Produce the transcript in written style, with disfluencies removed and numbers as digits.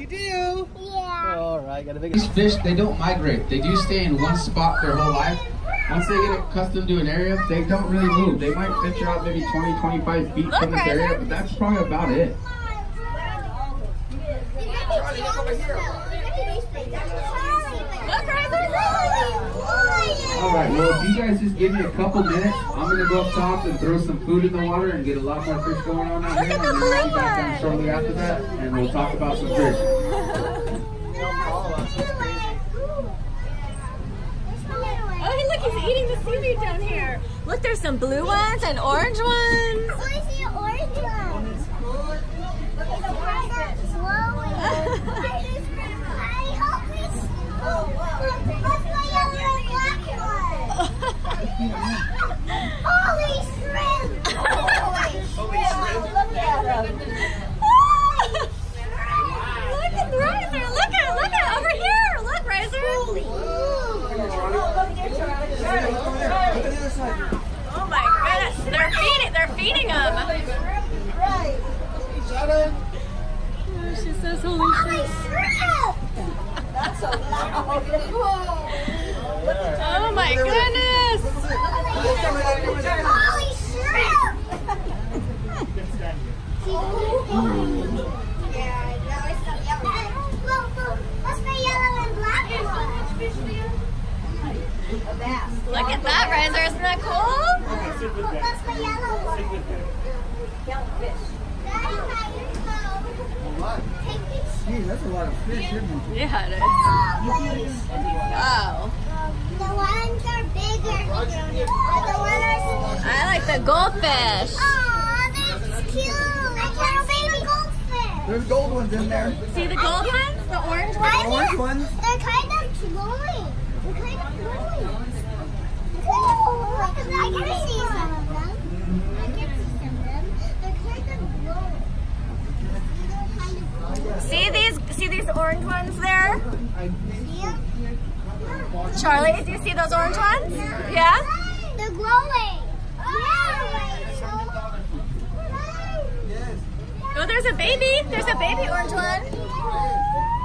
You do? Yeah. All right, got a big. These fish, they don't migrate. They do stay in one spot their whole life. Once they get accustomed to an area, they don't really move. They might venture out maybe 20, 25 feet from this area, but that's probably about it. Charlie, look over here. Alright, well if you guys just give me a couple minutes, I'm going to go up top and throw some food in the water and get a lot more fish going on out here. And then we'll be back down shortly after that and we'll talk about some fish. Oh, hey, look, he's eating the seaweed down here. Look, there's some blue ones and orange ones. Oh, I see an orange one. Look at the one that's glowing. I hope it's... What's my yellow and black one? Holy shrimp! Holy shrimp! Look at them. Look at Riser. Look at over here. Look, Riser. Oh my goodness, they're feeding them. Right. Oh, she says holy shit. Shrimp! That's so loud. Oh my goodness. Holy shrimp! What's the yellow and black one? Look at that, Riser. Isn't that cool? What's the yellow one? Yellow fish. Gee, that's a lot of fish, isn't it? Yeah, it is. Wow. The ones are bigger. The ones are... I like the goldfish. Aw, that's cute. I can't see the goldfish. There's gold ones in there. See the gold ones? The orange ones? The orange ones? They're kind of glowing. They're kind of glowing. I can see some of them. I can see some of them. They're kind of glowing. See these orange ones there? See them? Charlie, do you see those orange ones? Yeah? They're glowing. Oh, there's a baby. There's a baby orange one.